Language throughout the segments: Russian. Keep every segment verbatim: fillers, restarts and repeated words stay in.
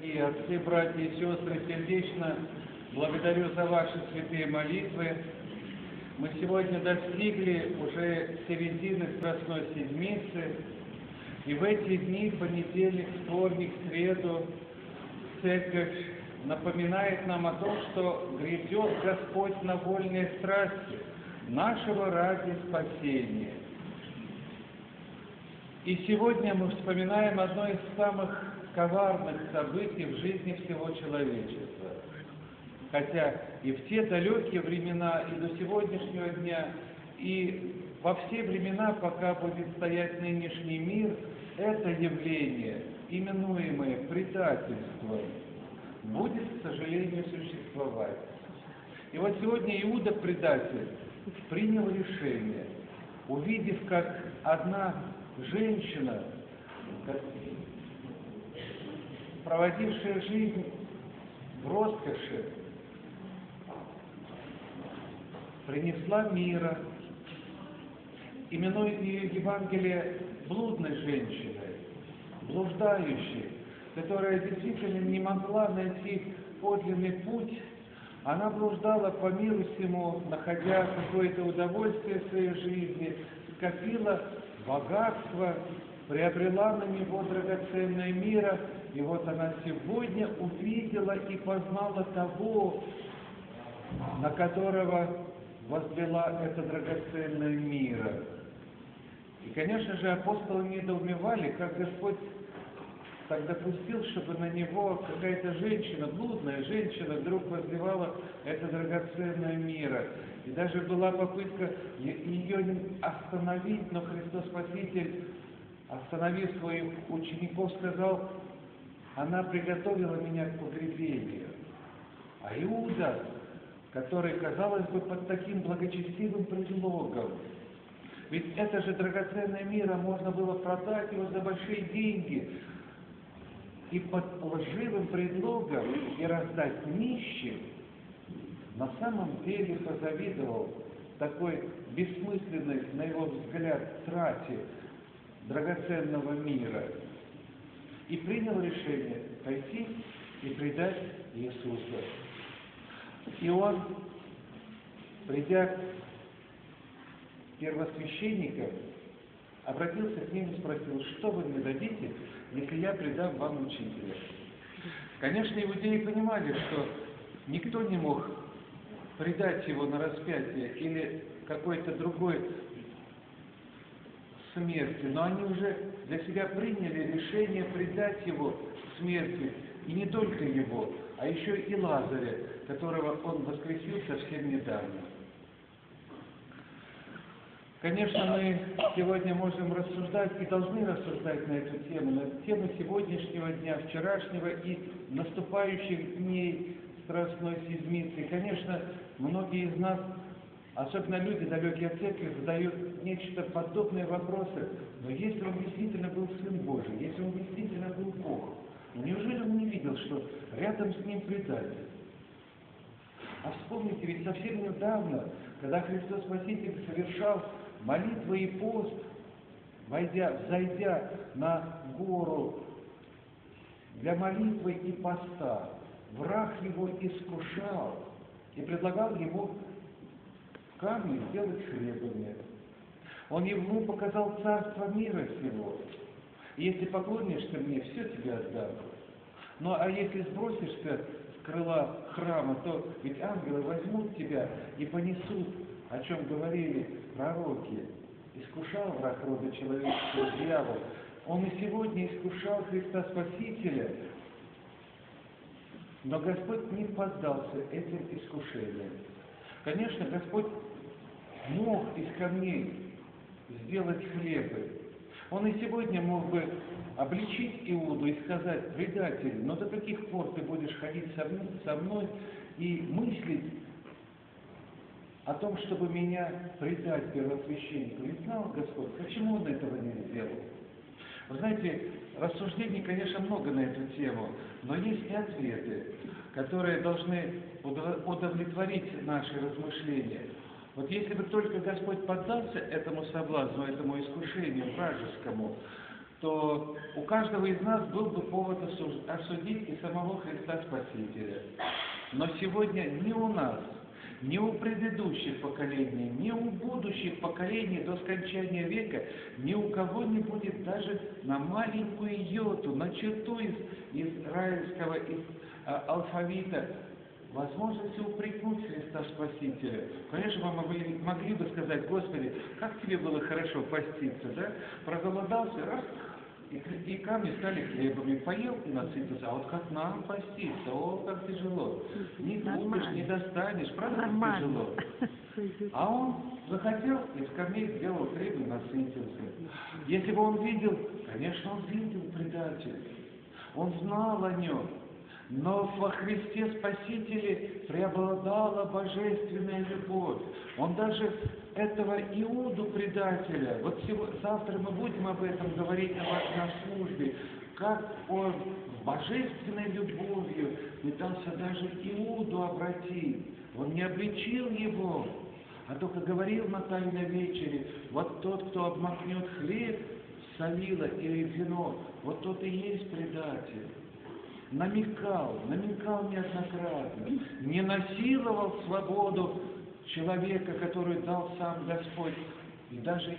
дорогие отцы, братья и сестры, сердечно благодарю за ваши святые молитвы. Мы сегодня достигли уже середины Страстной Седмицы, и в эти дни, понедельник, вторник, среду, Церковь напоминает нам о том, что грядет Господь на вольные страсти нашего ради спасения. И сегодня мы вспоминаем одно из самых коварных событий в жизни всего человечества. Хотя и в те далекие времена, и до сегодняшнего дня, и во все времена, пока будет стоять нынешний мир, это явление, именуемое предательством, будет, к сожалению, существовать. И вот сегодня Иуда, предатель, принял решение, увидев, как одна женщина, проводившая жизнь в роскоши, принесла мира, именует ее Евангелие блудной женщиной, блуждающей, которая действительно не могла найти подлинный путь. Она блуждала по миру всему, находя какое-то удовольствие в своей жизни, скопила богатство, приобрела на него драгоценное мира, и вот она сегодня увидела и познала того, на которого возвела это драгоценное мира. И, конечно же, апостолы недоумевали, как Господь так допустил, чтобы на него какая-то женщина, блудная женщина, вдруг возливала это драгоценное мира. И даже была попытка ее остановить, но Христос Спаситель, остановив своих учеников, сказал: она приготовила меня к погребению. А Иуда, который, казалось бы, под таким благочестивым предлогом, ведь это же драгоценное мира, можно было продать его за большие деньги, и под лживым предлогом и раздать нищим, на самом деле позавидовал такой бессмысленной, на его взгляд, трате драгоценного мира и принял решение пойти и предать Иисуса. И он, придя к первосвященникам, обратился к ним и спросил: что вы мне дадите, если я предам вам учителя? Конечно, иудеи понимали, что никто не мог предать его на распятие или какой-то другой смерти, но они уже для себя приняли решение предать его смерти, и не только его, а еще и Лазаря, которого он воскресил совсем недавно. Конечно, мы сегодня можем рассуждать и должны рассуждать на эту тему, на тему сегодняшнего дня, вчерашнего и наступающих дней Страстной Седмицы. И, конечно, многие из нас, особенно люди, далекие от церкви, задают нечто подобные вопросы. Но если он действительно был Сын Божий, если он действительно был Бог, но неужели он не видел, что рядом с ним предатель? А вспомните, ведь совсем недавно, когда Христос Спаситель совершал молитву и пост, войдя, взойдя на гору для молитвы и поста, враг его искушал и предлагал ему камни сделать хлебами. Он ему показал царство мира сего. Если поклонишься мне, все тебе отдам. Ну а если сбросишься с крыла храма, то ведь ангелы возьмут тебя и понесут, о чем говорили пророки. Искушал враг рода человеческого, дьявол. Он и сегодня искушал Христа Спасителя, но Господь не поддался этим искушениям. Конечно, Господь мог из камней сделать хлебы. Он и сегодня мог бы обличить Иуду и сказать: предатель, но до каких пор ты будешь ходить со мной, со мной и мыслить о том, чтобы меня предать первосвященнику? Ведь знал Господь, почему он этого не сделал? Вы знаете, рассуждений, конечно, много на эту тему, но есть и ответы, которые должны удовлетворить наши размышления. Вот если бы только Господь поддался этому соблазну, этому искушению вражескому, то у каждого из нас был бы повод осудить и самого Христа Спасителя. Но сегодня ни у нас, ни у предыдущих поколений, ни у будущих поколений до скончания века ни у кого не будет даже на маленькую йоту, на черту из израильского из, а, алфавита возможности упрекнуть Христа Спасителя. Конечно, мы могли, могли бы сказать: Господи, как тебе было хорошо поститься, да? Проголодался, раз, и, и камни стали хлебами, поел и насытился. А вот как нам поститься? О, как тяжело. Не купишь, не достанешь, правда, как тяжело. А он захотел, из камней сделал хлеб и насытился. Если бы он видел, конечно, он видел предателя. Он знал о нем. Но во Христе Спасителе преобладала божественная любовь. Он даже этого Иуду предателя, вот сегодня, завтра мы будем об этом говорить на, на службе, как он с божественной любовью пытался даже Иуду обратить. Он не обличил его, а только говорил на Тайной вечере: вот тот, кто обмакнет хлеб в солило или вино, вот тот и есть предатель. Намекал, намекал неоднократно, не насиловал свободу человека, которую дал сам Господь, и даже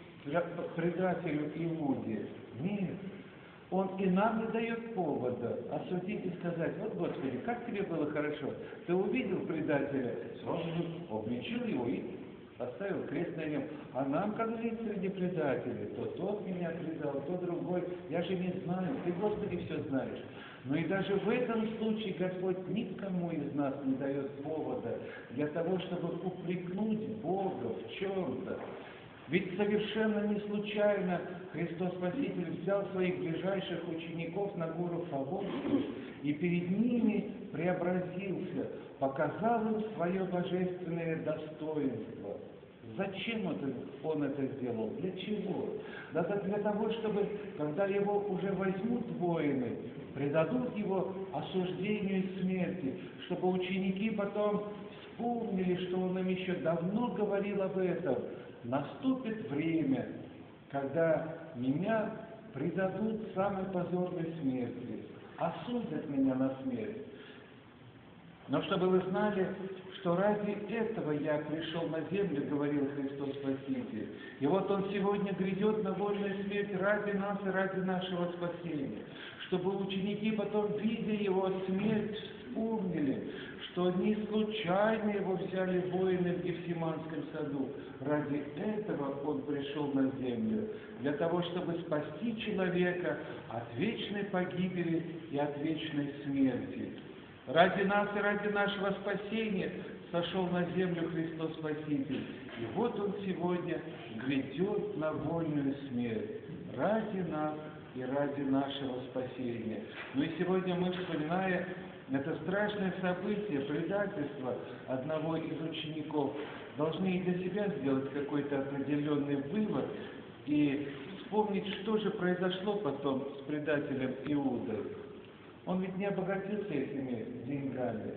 предателю Иуде. Нет, он и нам не дает повода осудить и сказать: вот, Господи, как тебе было хорошо, ты увидел предателя, сразу же обличил его и поставил крест на нем. А нам, как жить среди предателей? То тот меня предал, то другой. Я же не знаю, ты, Господи, все знаешь. Но и даже в этом случае Господь никому из нас не дает повода для того, чтобы упрекнуть Бога в чем-то. Ведь совершенно не случайно Христос Спаситель взял своих ближайших учеников на гору Фавонскую и перед ними преобразился, показал им свое божественное достоинство. Зачем это, он это сделал? Для чего? Да для того, чтобы, когда его уже возьмут воины, предадут его осуждению и смерти, чтобы ученики потом вспомнили, что он им еще давно говорил об этом. Наступит время, когда меня предадут самой позорной смерти, осудят меня на смерть. Но чтобы вы знали, что ради этого я пришел на землю, говорил Христос Спаситель. И вот Он сегодня грядет на вольную смерть ради нас и ради нашего спасения. Чтобы ученики потом, видя Его смерть, вспомнили, что не случайно Его взяли воины в Гефсиманском саду. Ради этого Он пришел на землю, для того, чтобы спасти человека от вечной погибели и от вечной смерти. Ради нас и ради нашего спасения сошел на землю Христос Спаситель. И вот Он сегодня грядет на вольную смерть. Ради нас и ради нашего спасения. Ну и сегодня мы, вспоминая это страшное событие, предательство одного из учеников, должны и для себя сделать какой-то определенный вывод и вспомнить, что же произошло потом с предателем Иудой. Он ведь не обогатился этими деньгами,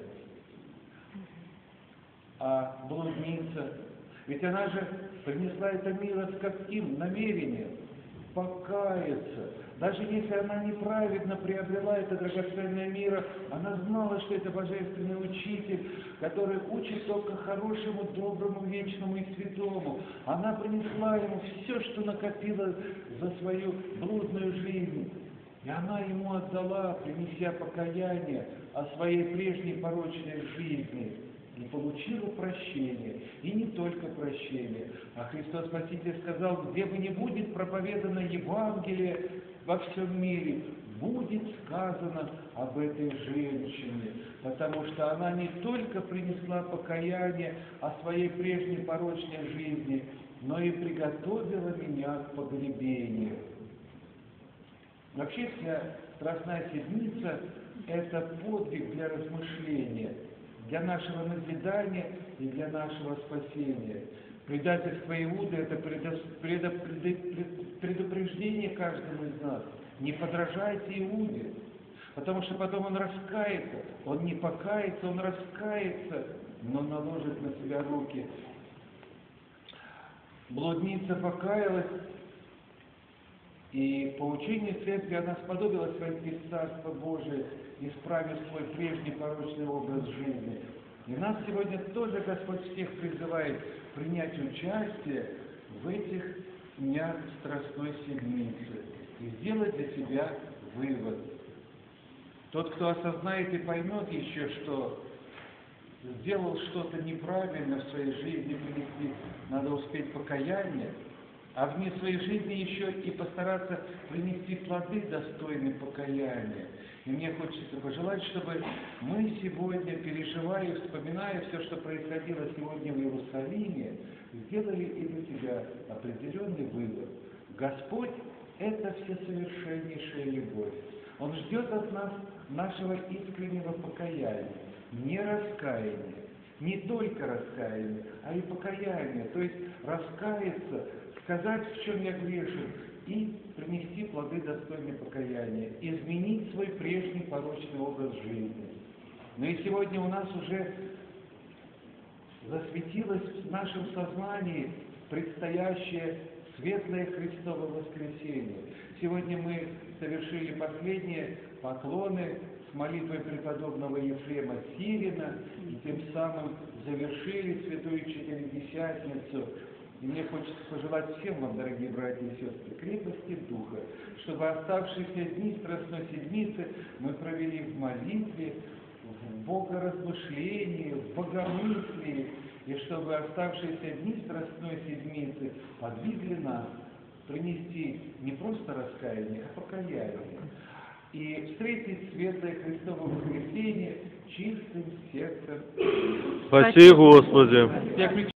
а блудница. Ведь она же принесла это мило с каким намерением? Покаяться. Даже если она неправедно приобрела это драгоценное мира, она знала, что это божественный учитель, который учит только хорошему, доброму, вечному и святому. Она принесла ему все, что накопила за свою блудную жизнь. И она ему отдала, принеся покаяние о своей прежней порочной жизни. И получила прощение. И не только прощение. А Христос Спаситель сказал: где бы ни будет проповедано Евангелие во всем мире, будет сказано об этой женщине. Потому что она не только принесла покаяние о своей прежней порочной жизни, но и приготовила меня к погребению. Вообще вся Страстная Седмица – это подвиг для размышления, для нашего назидания и для нашего спасения. Предательство Иуды – это предупреждение каждому из нас. Не подражайте Иуде, потому что потом он раскается, он не покается, он раскается, но наложит на себя руки. Блудница покаялась, И по учению Церкви она сподобилась войти в Царство Божие, исправив свой прежний порочный образ жизни. И нас сегодня тоже Господь всех призывает принять участие в этих днях Страстной Седмицы и сделать для себя вывод. Тот, кто осознает и поймет еще, что сделал что-то неправильно в своей жизни, принести, надо успеть покаяние, а вне своей жизни еще и постараться принести плоды, достойные покаяния. И мне хочется пожелать, чтобы мы сегодня, переживая, вспоминая все, что происходило сегодня в Иерусалиме, сделали и для себя определенный вывод. Господь – это всесовершеннейшая любовь. Он ждет от нас нашего искреннего покаяния, не раскаяния, не только раскаяния, а и покаяния, то есть раскаяться, сказать, в чем я грешен, и принести плоды достойные покаяния, изменить свой прежний порочный образ жизни. Но и сегодня у нас уже засветилось в нашем сознании предстоящее светлое Христово воскресенье. Сегодня мы совершили последние поклоны с молитвой преподобного Ефрема Сирина, и тем самым завершили Святую Четыредесятницу. И мне хочется пожелать всем вам, дорогие братья и сестры, крепости духа, чтобы оставшиеся дни Страстной Седмицы мы провели в молитве, в богоразмышлении, в богомыслии, и чтобы оставшиеся дни Страстной Седмицы подвигли нас принести не просто раскаяние, а покаяние, и встретить светлое Христово воскресенье чистым сердцем. Спаси, Господи!